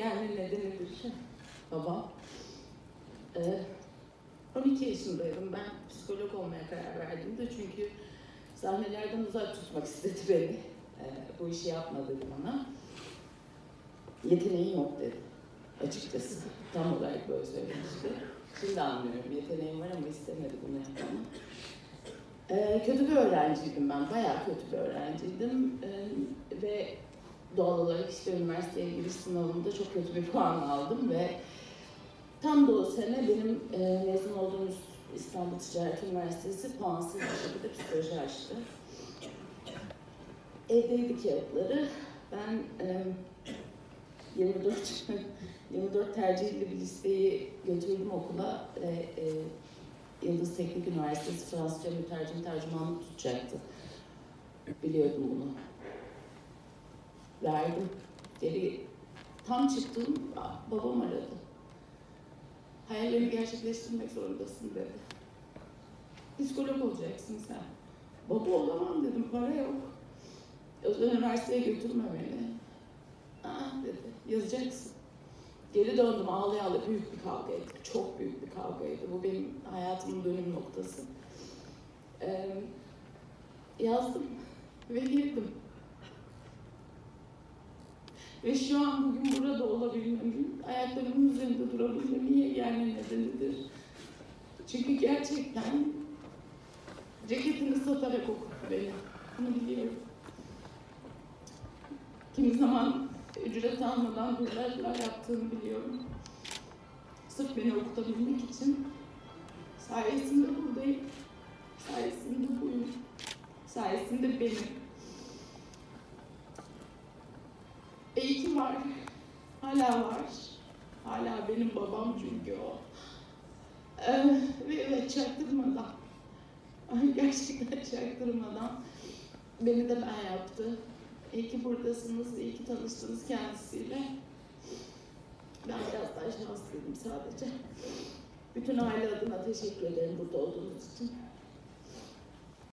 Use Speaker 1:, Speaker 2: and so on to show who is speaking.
Speaker 1: gelme nedenidir babam. 12 yaşındaydım ben psikolog olmaya karar verdiğimde çünkü sahnelerden uzak tutmak istedi beni. Bu işi yapma dedi bana. Yeteneğin yok dedi. Açıkçası tam olarak böyle söylemişti. Şimdi anlıyorum, yeteneğim var ama istemedi bunu yapmamı. Kötü bir öğrenciydim ben, bayağı kötü bir öğrenciydim. Ve doğal olarak işte üniversiteye giriş sınavında çok kötü bir puan aldım ve tam da o sene benim mezun olduğum İstanbul Ticaret Üniversitesi puansız bir şekilde psikoloji açtı. Evdeydi kağıtları. Ben 24 tercihli bir listeyi götürdüm okula. Yıldız Teknik Üniversitesi Fransızca mütercim tercümanlık tutacaktı. Biliyordum bunu. Verdim. Geri tam çıktım, babam aradı. Hayallerini gerçekleştirmek zorundasın dedi. Psikolog olacaksın sen. Baba olamam dedim, para yok. Özel üniversiteye götürme beni. Dedi, yazacaksın. Geri döndüm, ağlaya ağlaya büyük bir kavgaydı. Çok büyük bir kavgaydı. Bu benim hayatımın dönüm noktası. Yazdım ve girdim. Ve şu an bugün burada olabilmemin, ayaklarımın üzerinde durabilmemin yegane nedenidir. Çünkü gerçekten ceketini satarak okuttu beni. Bunu biliyorum. Kimi zaman ücret almadan duvarlar yaptığını biliyorum. Sırf beni okutabilmek için sayesinde buradayım. Sayesinde buyum. Sayesinde benim. İyi ki var. Hala var. Hala benim babam çünkü o. Ve evet çaktırmadan. Gerçekten çaktırmadan beni de ben yaptı. İyi ki buradasınız, iyi ki tanıştınız kendisiyle. Ben biraz daha şanslıydım sadece. Bütün aile adına teşekkür ederim burada olduğunuz için.